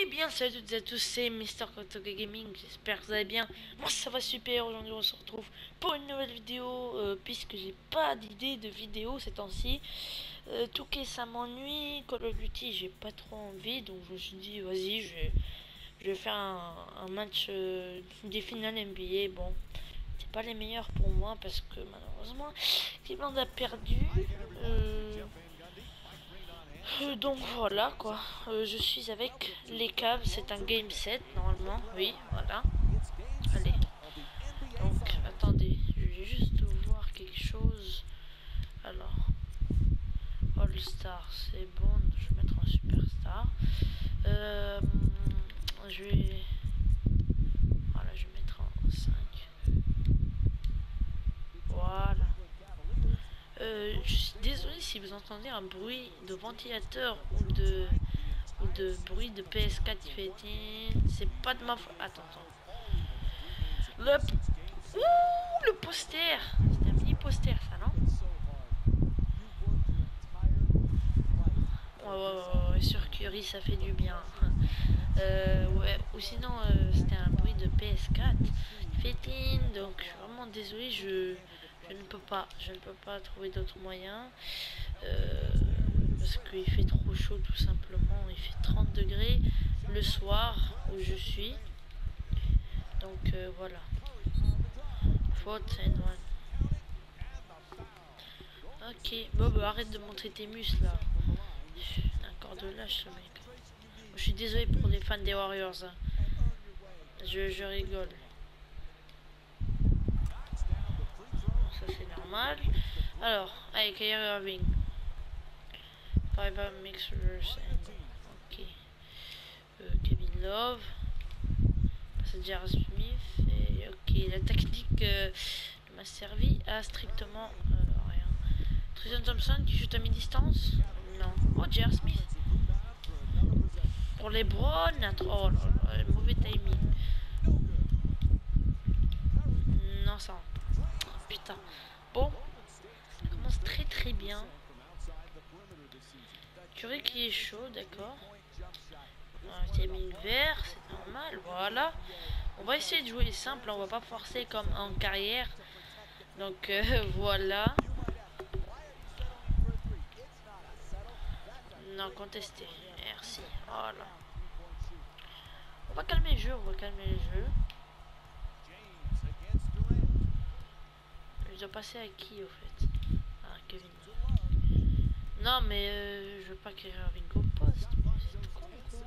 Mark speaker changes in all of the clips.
Speaker 1: bien, salut à toutes et à tous, c'est Mister Kotoge Gaming, j'espère que vous allez bien. Moi ça va super, aujourd'hui on se retrouve pour une nouvelle vidéo, puisque j'ai pas d'idée de vidéo ces temps-ci. Touquet ça m'ennuie, Call of Duty j'ai pas trop envie, donc je me suis dit vas-y je vais faire un match des finales NBA. Bon, c'est pas les meilleurs pour moi parce que malheureusement Cleveland a perdu. Donc voilà quoi, je suis avec les Cavs, c'est un game set normalement, oui, voilà. Allez, donc attendez, je vais juste voir quelque chose. Alors, All Star, c'est bon, je vais mettre en Superstar. Je vais... Voilà, je vais mettre en 5. Voilà. Je suis désolé si vous entendez un bruit de ventilateur ou de bruit de PS4 qui fait... C'est pas de ma faute. Attends. Le poster. C'était un mini poster ça, non? Ouais, sur Curry ça fait du bien. Ouais, ou sinon c'était un bruit de PS4 qui fait donc je suis vraiment désolé, je ne peux pas trouver d'autres moyens. Parce qu'il fait trop chaud tout simplement, il fait 30 degrés le soir où je suis. Donc voilà. Faute and one. Ok, bon bah arrête de montrer tes muscles là. Encore de lâche ce mec. Je suis désolé pour les fans des Warriors. Hein. Je rigole. Ça c'est normal. Alors, allez, Kyrie Irving. 5 mixers. Ok. Kevin Love. C'est J.R. Smith. Et ok, la technique m'a servi à strictement rien. Tristan Thompson qui shoot à mi-distance. Non. Oh, J.R. Smith. Pour les Browns. Oh là là, mauvais timing. Non, ça. Putain. Bon. Ça commence très bien. Curry qui est chaud, d'accord. Un timing vert, c'est normal, voilà. On va essayer de jouer simple, on va pas forcer comme en carrière. Donc voilà. Non, contesté. Merci. Voilà. On va calmer le jeu, Je dois passer à qui au fait? Ah, Kevin. Non, mais je veux pas qu'il Irving au poste. C'est con quoi.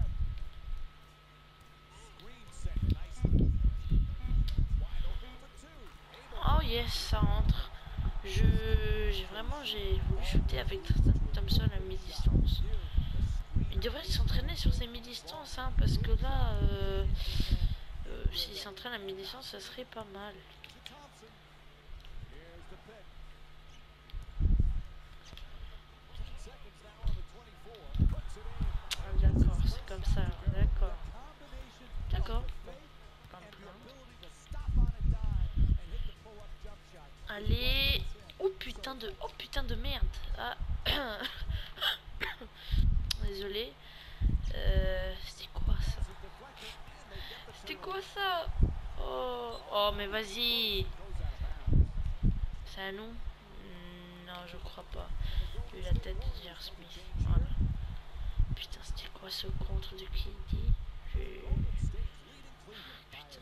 Speaker 1: Oh yes, ça rentre. J'ai voulu shooter avec Thompson à mi-distance. Il devrait s'entraîner sur ses mi-distances, hein, parce que là, s'il s'entraîne à mi-distance, ça serait pas mal. Ah, d'accord, c'est comme ça, d'accord. D'accord. Allez. Oh putain de merde. Ah. Désolé. C'était quoi ça? C'était quoi ça? Oh mais vas-y. C'est à nous? Non, je crois pas. J'ai eu la tête de J.R. Smith. Voilà. Putain, c'était quoi ce contre de KD? Putain.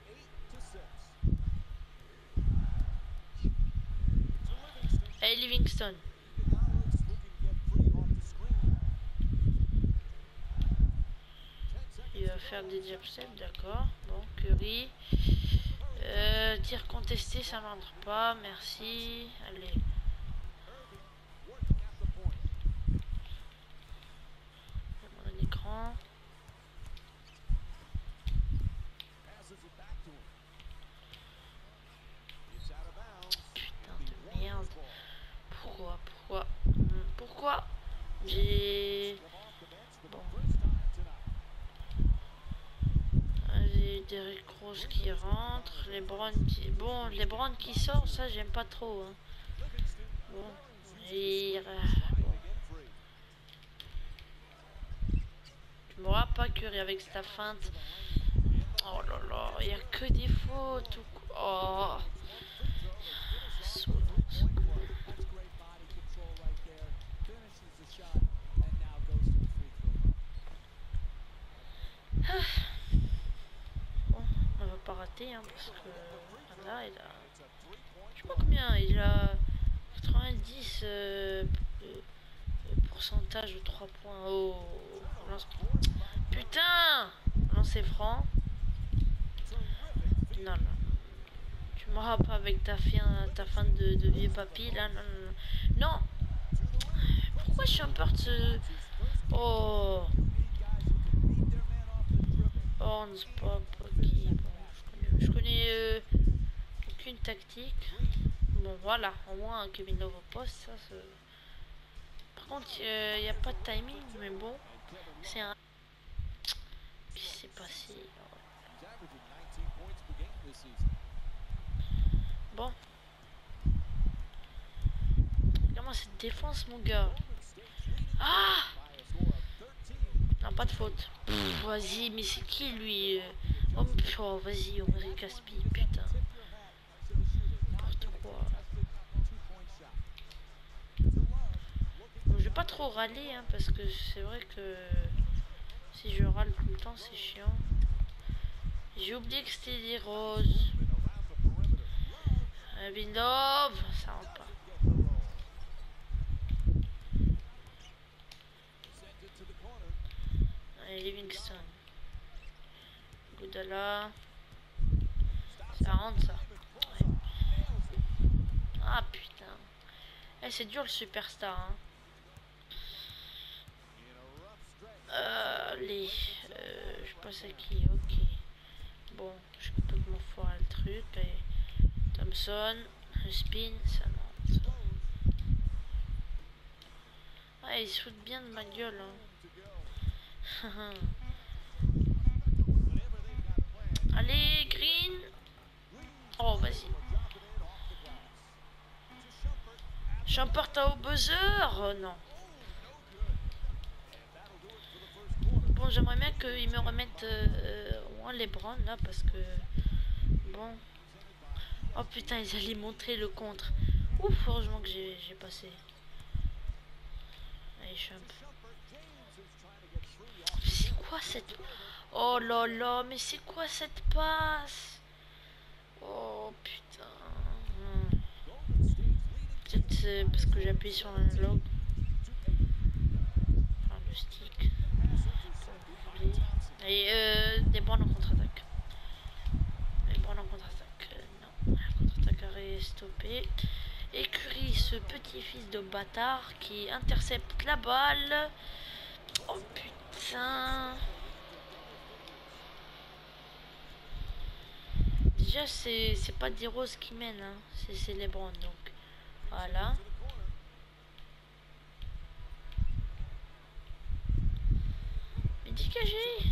Speaker 1: Hey Livingston. Il va faire des jab steps, d'accord. Bon, Curry. Tir contesté, ça n'entre pas. Merci. Allez. Mon écran. Putain de merde. Pourquoi j'ai... Bon. J'ai Derrick Rose qui rentre. Les Browns qui... Bon, les Browns qui sortent, ça j'aime pas trop. Hein. Bon. Et... Bon. Tu me vois pas Curry avec sa feinte. Oh là là, il y a que des fautes. Oh. Bon, on va pas rater hein, parce que là il a, je sais pas combien, il a 90 pourcentage de 3 points. Oh, putain, lancer franc. Non, non, tu m'auras pas avec ta fin de vieux papy là. Non, non, non. Non. Pourquoi je suis un peu de ce... Oh. Horns pop, ok. Bon, je connais aucune tactique. Bon, voilà, au moins Kevin Love au poste, ça c'est... Par contre, il n'y a pas de timing, mais bon, c'est un... Qu'est-ce qui s'est passé? Bon. Comment cette défense, mon gars? Ah! Non, pas de faute. Vas-y, mais c'est qui lui? Oh, vas-y, on me gaspille, putain. N'importe quoi. Bon, je vais pas trop râler, hein, parce que c'est vrai que si je râle tout le temps, c'est chiant. J'ai oublié que c'était des roses. Love, ça rentre pas. Allez, Livingston. Goudala. Ça rentre ça. Ouais. Ah putain. Eh, c'est dur le superstar. Hein. Je passe à qui? Ok. Bon, je peux complètement foirer le truc. Allez. Thompson. Le spin, ça monte. Ah, il se fout bien de ma gueule. Hein. Allez, Green. Oh, vas-y. J'emporte au buzzer. Oh, non. Bon, j'aimerais bien qu'ils me remettent au moins les brands là parce que bon. Oh putain, ils allaient montrer le contre. Ouf, heureusement que j'ai passé. Allez, Champ. C'est quoi cette... Oh là là, mais c'est quoi cette passe? Oh putain. Peut-être c'est parce que j'ai appuyé sur un log. Enfin, le stick. Et des bornes en contre-attaque. Les bornes en contre-attaque. Non, la contre-attaque est stoppée. Écurie, ce petit-fils de bâtard qui intercepte la balle. Oh putain. Déjà, c'est pas des roses qui mènent, hein. C'est les brands, donc. Voilà. Mais dégagez.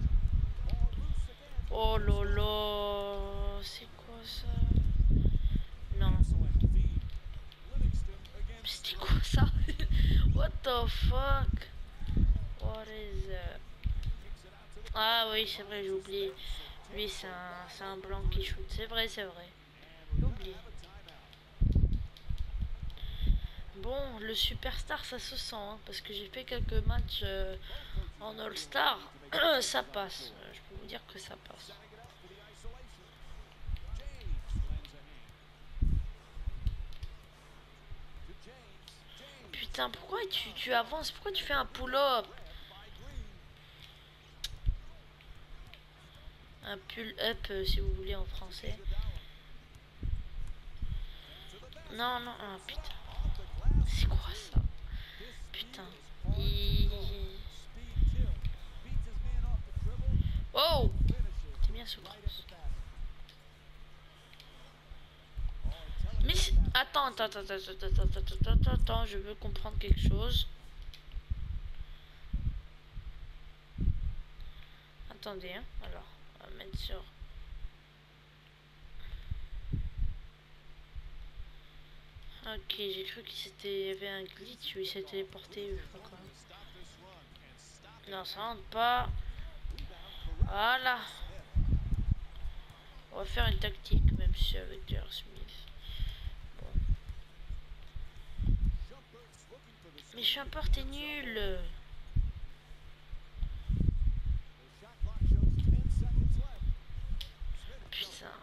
Speaker 1: Oh là là. C'est quoi ça? Non. C'était quoi ça? What the fuck? What is that? Ah oui, c'est vrai, j'ai oublié. Lui, c'est un blanc qui shoot. C'est vrai, c'est vrai. J'ai oublié. Bon, le superstar, ça se sent, hein, parce que j'ai fait quelques matchs en All-Star. Ça passe. Je peux vous dire que ça passe. Putain, pourquoi tu avances? Pourquoi tu fais un pull-up? Un pull-up, si vous voulez, en français. Non, non, ah putain. C'est quoi ça? Putain. Oh! C'est bien ce cross. Mais attends, je veux comprendre quelque chose. Attendez, hein. Alors, on va mettre sur... Ok, j'ai cru qu'il y avait un glitch où il s'était porté, je crois. Non, ça rentre pas. Voilà. On va faire une tactique, même si avec J.R. Smith. Bon. Mais Shumpert est nul. Putain.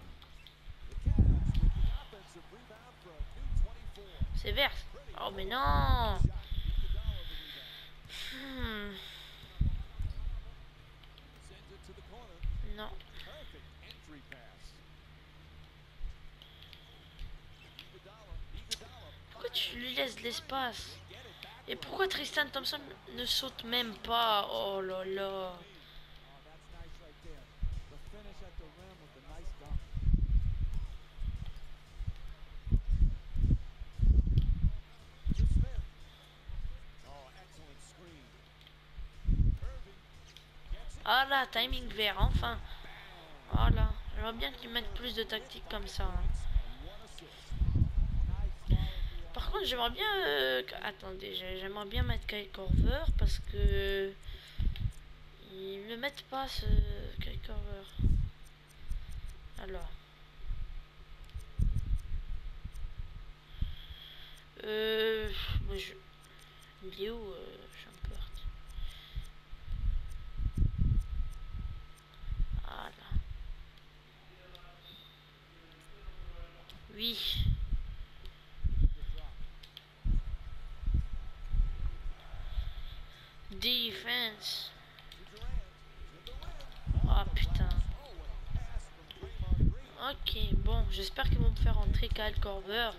Speaker 1: C'est vert. Oh mais non. Non. Pourquoi tu lui laisses de l'espace? Et pourquoi Tristan Thompson ne saute même pas? Oh là là. Ah là, timing vert, enfin. Voilà. J'aimerais bien qu'ils mettent plus de tactique comme ça. Hein. Par contre, j'aimerais bien... attendez, j'aimerais bien mettre Kyle Korver parce que... Ils ne mettent pas ce Kyle Korver. Alors. Moi je... Il est où Shumpert? Voilà. Oui. Defense. Oh putain. Ok, bon, j'espère qu'ils vont me faire entrer Kyle Korver.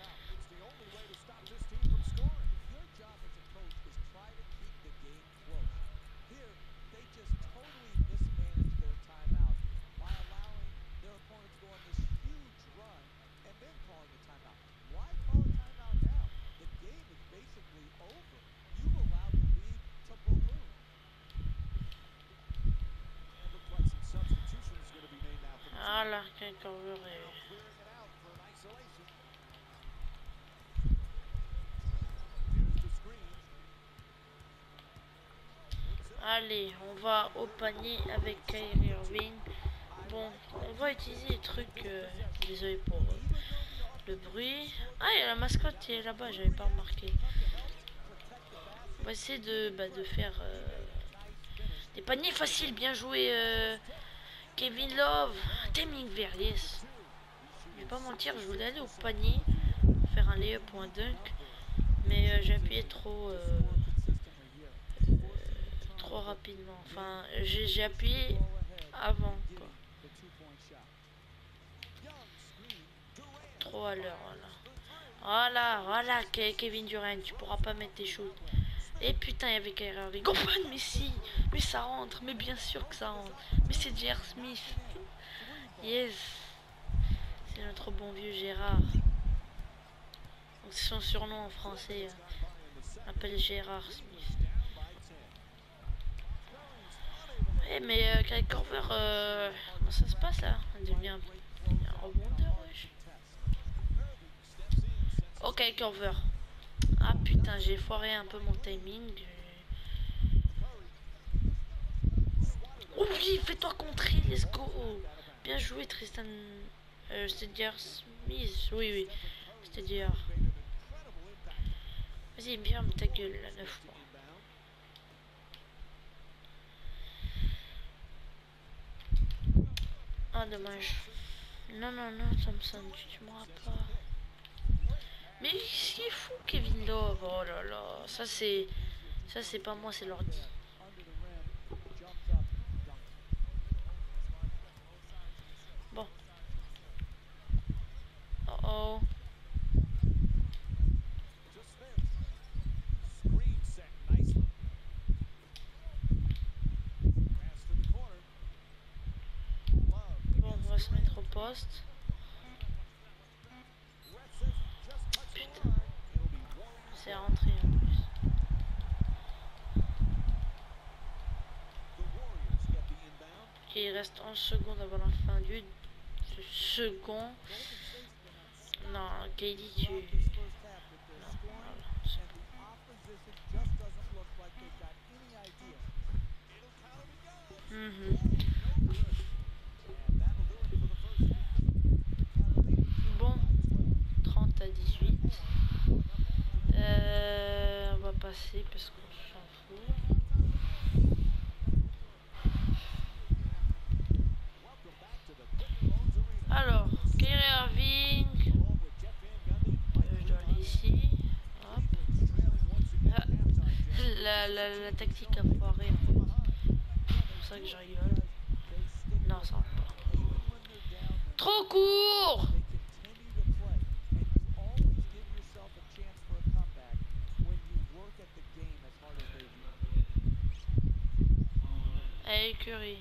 Speaker 1: Voilà, Kyle Korver est... Allez, on va au panier avec Kyrie Irving. Bon, on va utiliser les trucs. Désolé pour le bruit. Ah, il y a la mascotte qui est là-bas, j'avais pas remarqué. On va essayer de faire des paniers faciles. Bien joué, Kevin Love. Timing vert, yes. Je vais pas mentir, je voulais aller au panier, faire un layup ou un dunk. Mais j'ai appuyé trop rapidement. Enfin, j'ai appuyé avant, quoi. Trop à l'heure, voilà. Voilà, Kevin Durant, tu pourras pas mettre tes shoots. Et putain, il y avait Kyrie Irving. Oh, mais si, mais ça rentre, mais bien sûr que ça rentre. Mais c'est J.R. Smith. Yes. C'est notre bon vieux Gérard. C'est son surnom en français. On appelle Gérard Smith. Eh mais Kyle Korver, comment ça se passe là? On devient un rebondeur, wesh. Ok, Korver. Ah putain, j'ai foiré un peu mon timing. Oh oui, fais-toi contrer, let's go. Bien joué, Tristan. C'était J.R. Smith. Oui. C'était J.R. Vas-y, bien ta gueule, la 9 mois. Ah, dommage. Non, Thompson, tu m'auras pas. Mais il est fou, Kevin Love. Oh là là, ça c'est pas moi, c'est l'ordi. Bon. Oh. Bon, on va se mettre au poste. Putain. C'est rentré en plus. Ok, il reste 11 secondes avant la fin du second. Non, Katie, tu... Non, voilà, Mhm. Bon, 30-18. On va passer parce qu'on s'en fout. Alors, Kyrie Irving. Je dois aller ici. Hop. Ah, la tactique a foiré en fait. C'est pour ça que je rigole. Non, ça va pas. Trop court! Allez, Curry.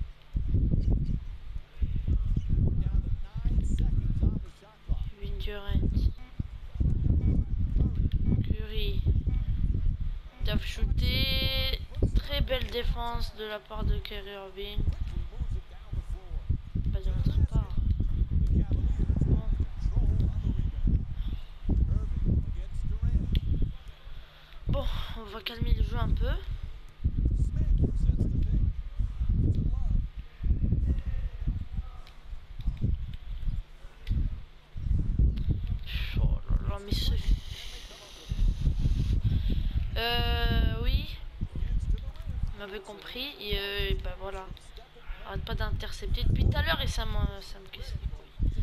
Speaker 1: Durant. Curry. Doivent shooter. Très belle défense de la part de Kyrie Irving. Pas de notre part. Bon. Bon, on va calmer le jeu un peu. Oh là là, mais ce... oui. Vous m'avez compris. Et ben voilà. Arrête pas d'intercepter depuis tout à l'heure et ça me casse les couilles.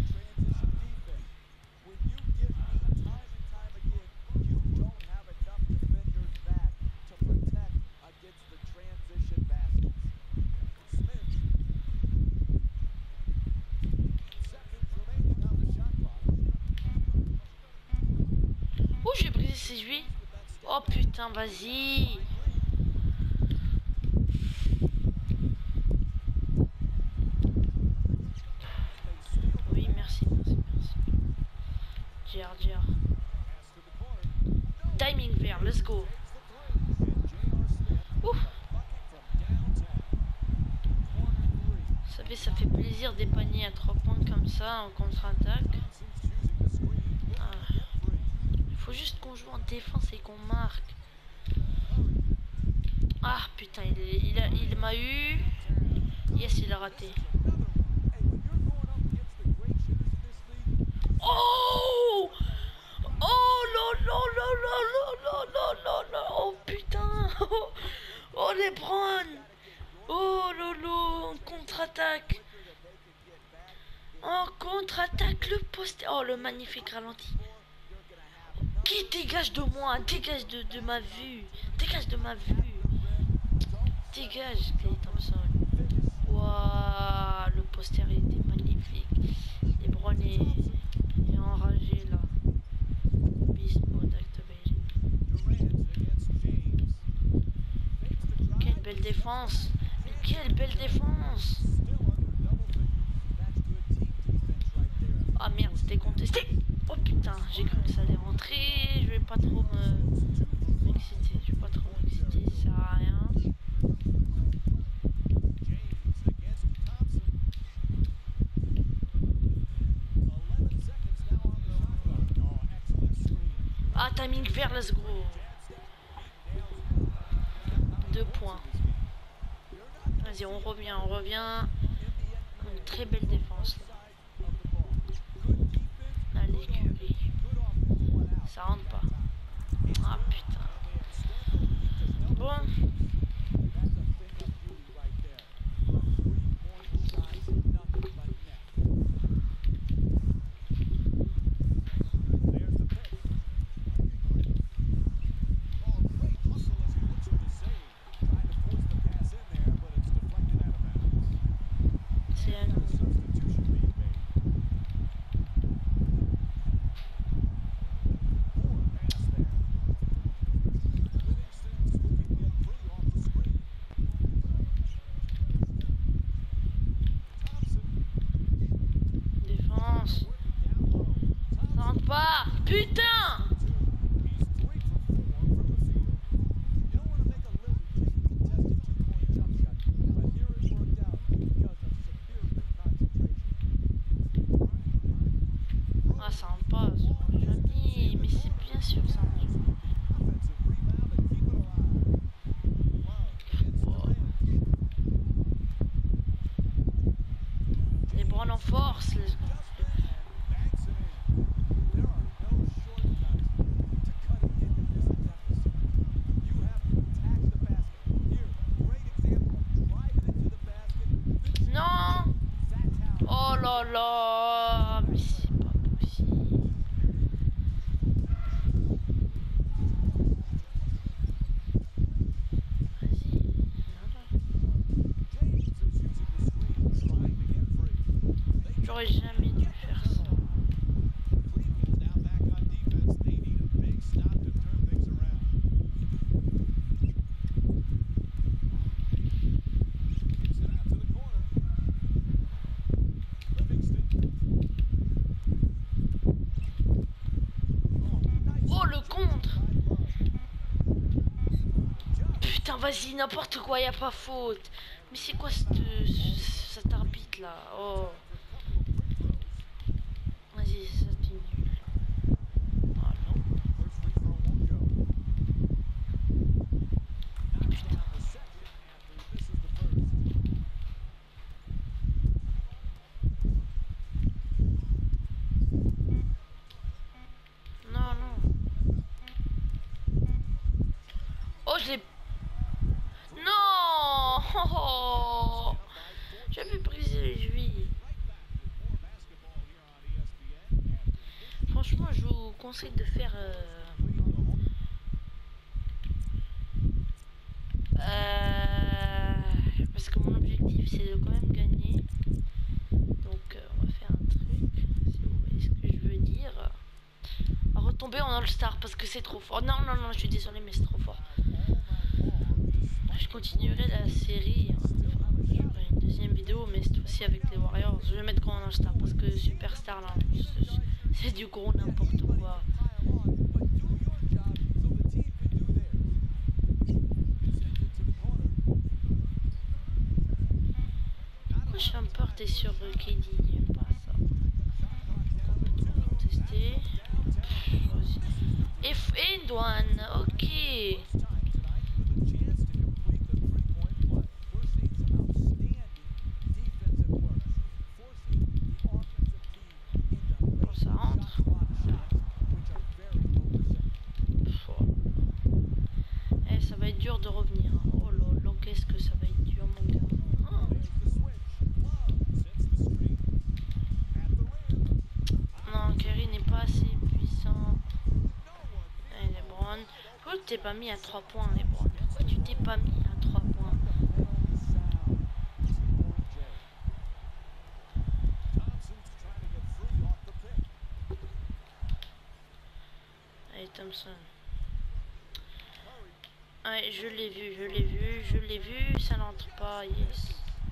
Speaker 1: Oh, j'ai brisé ses jouets. Oh putain, vas-y. Oui, merci. GR. Timing vert, let's go. Ouh. Vous savez, ça fait plaisir des paniers à 3 points comme ça en contre-attaque. Il faut juste qu'on joue en défense et qu'on marque. Ah putain, il m'a eu. Yes, il a raté. Oh! Oh là là là là là là là là! Oh putain! Oh les Browns! Oh lolo! En contre-attaque! En contre-attaque, le poste. Oh, le magnifique ralenti! Qui dégage de moi? Dégage de ma vue! Dégage de ma vue! Dégage, Clay Thompson! Waouh! Le poster était magnifique! Les Browns est enragé là! Beast mode activated! Quelle belle défense! Mais quelle belle défense! Ah merde, c'était contesté! Oh putain, j'ai cru que ça allait rentrer. Je vais pas trop m'exciter. Ça sert à rien. Ah, timing vert, let's go. 2 points. Vas-y, on revient. Une très belle défense là. Allez, Curry. Ça rentre pas. Ah putain. Bon. force. Non. Oh là là. Mais c'est pas possible. J'aurais jamais dû faire ça. Oh le contre. Putain vas-y n'importe quoi, y a pas faute. Mais c'est quoi cet arbitre là? Oh. Vas-y, ça c'est nul. Voilà. Putain. Non, non. Oh, je l'ai... Non. Oh. J'avais brisé les chevilles. Franchement, je vous conseille de faire... parce que mon objectif, c'est de quand même gagner. Donc, on va faire un truc. Si vous voyez ce que je veux dire. On va retomber en All-Star parce que c'est trop fort. Non, non, non, je suis désolé, mais c'est trop fort. Je continuerai la série. Je ferai une deuxième vidéo, mais cette fois-ci avec les Warriors. Je vais mettre quand en All-Star parce que Superstar, là, c'est du gros n'importe quoi. Pourquoi Shumpert est sur KD? J'aime pas ça. Contester. Et douane, ok. Bon, ça rentre. Eh, ça va être dur de revenir. Oh là là, qu'est-ce que ça va être dur, mon gars. Oh. Non, Kerry n'est pas assez puissant. Allez, LeBron. Pourquoi tu t'es pas mis à 3 points, LeBron? Pourquoi tu t'es pas mis à 3 points? Allez, Thompson. Ouais, je l'ai vu, je l'ai vu, je l'ai vu. Ça n'entre pas, yes.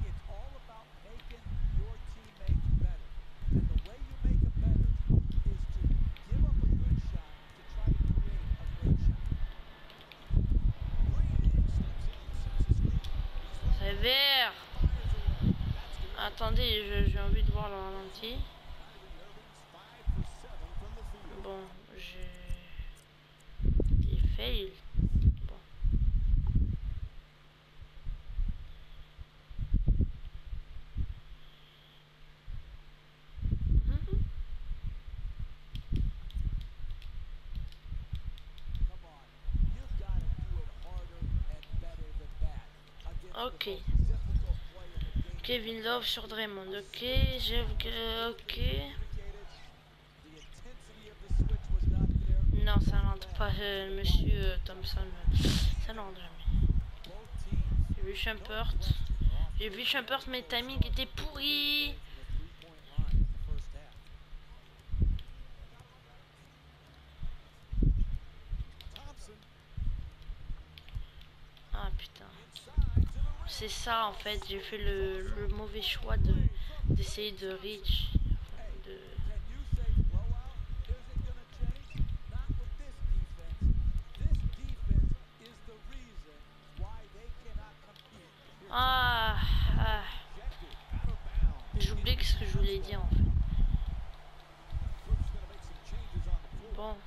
Speaker 1: Sévère. Attendez, j'ai envie de voir le ralenti. Bon, j'ai fail. Bon. Ok. Kevin Love sur Draymond. Ok. Ok. Non, ça n'entre pas, monsieur Thompson. Ça n'entre jamais. J'ai vu Shumpert. J'ai vu Shumpert, mais le timing était pourri. Ah putain. C'est ça en fait, j'ai fait le mauvais choix d'essayer de reach. Ah, j'oublie ce que je voulais dire en fait. Bon.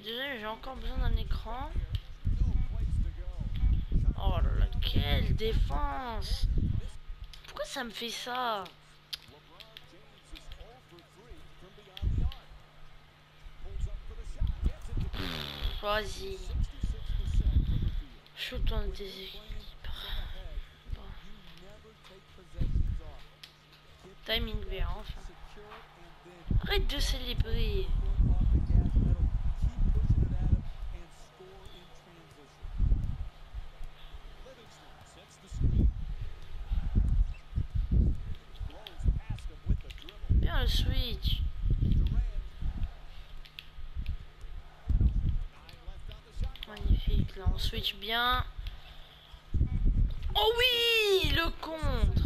Speaker 1: désolé, j'ai encore besoin d'un écran. Oh là là, quelle défense! Pourquoi ça me fait ça? Vas-y. Shoot en déséquilibre. Bon. Timing vert, enfin. Arrête de célébrer. Bien le switch. Magnifique, là on switch bien. Oh oui, le contre.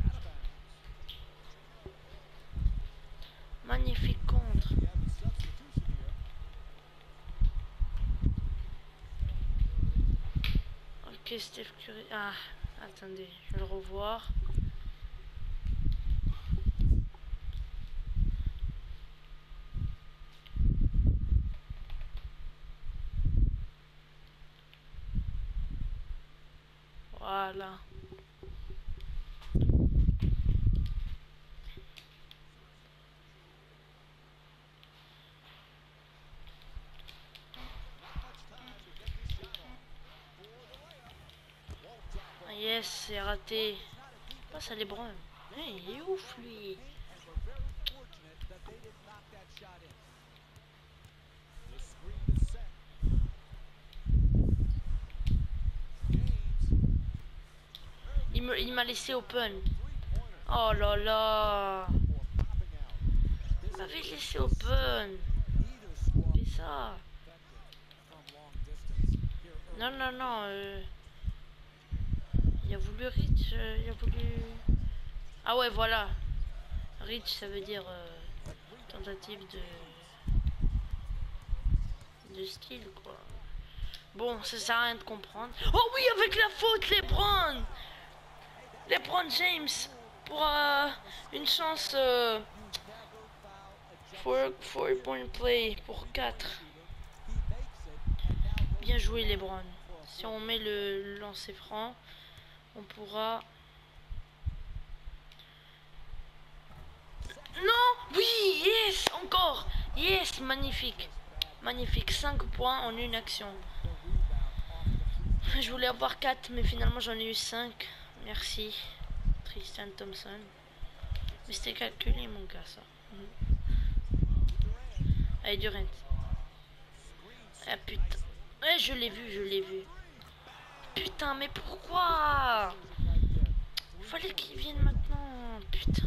Speaker 1: Magnifique contre. Ok, Steph Curry. Ah, attendez, je vais le revoir. Voilà. Ah, yes, c'est raté. Passe à LeBron. Hey, il est ouf lui. Il m'a laissé open. Oh là là. Il m'avait laissé open. Fais ça. Non, non, non. Il a voulu reach. Il a voulu... Ah ouais, voilà. Reach, ça veut dire tentative de style, quoi. Bon, ça sert à rien de comprendre. Oh oui, avec la faute, LeBron! LeBron James pour une chance 4-point play pour 4. Bien joué, LeBron. Si on met le lancer franc, on pourra... Non! Oui! Yes! Encore! Yes! Magnifique! Magnifique! 5 points en une action. Je voulais avoir 4, mais finalement j'en ai eu 5. Merci, Tristan Thompson. Mais c'était calculé, mon gars, ça. Allez, Durant. Ah, putain. Ouais, je l'ai vu, je l'ai vu. Putain, mais pourquoi? Fallait qu'il vienne maintenant. Putain.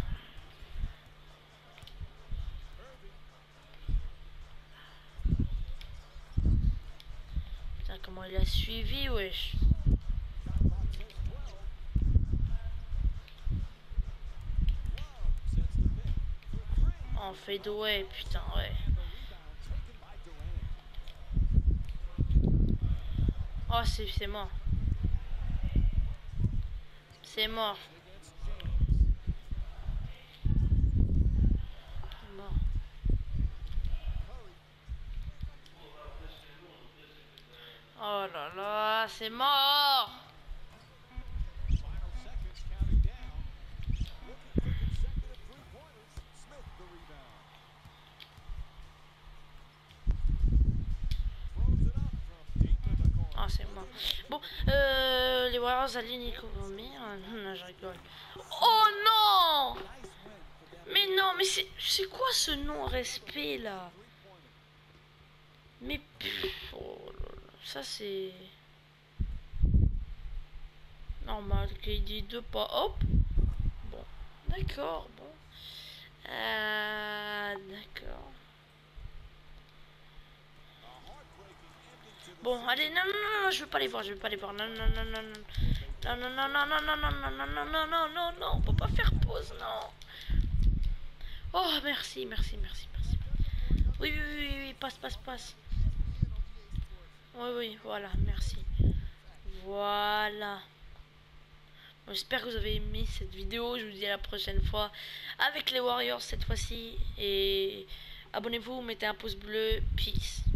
Speaker 1: Putain, comment il a suivi, wesh. En fait, ouais, putain, ouais. Oh, c'est mort. C'est mort. C'est mort. Oh là là, c'est mort. Ah, c'est mort. Bon, les Warriors alignent Nico. Non, je rigole. Oh non! Mais non, mais c'est quoi ce non-respect là? Mais oh là là, ça c'est normal qu'il dit deux pas. Hop. Bon, d'accord, bon. D'accord. Bon, allez, non, non, non, non, je veux pas les voir, je veux pas les voir. Non, non, non, non, non. Non, non, non, non, non, non, non, non, non, non, non, non, non, non, on peut pas faire pause, non. Oh, merci, merci, merci, merci. Oui, oui, oui, oui, oui, passe, passe, passe. Oui, oui, voilà, merci. Voilà. Bon, j'espère que vous avez aimé cette vidéo. Je vous dis à la prochaine fois avec les Warriors cette fois-ci. Et abonnez-vous, mettez un pouce bleu. Peace.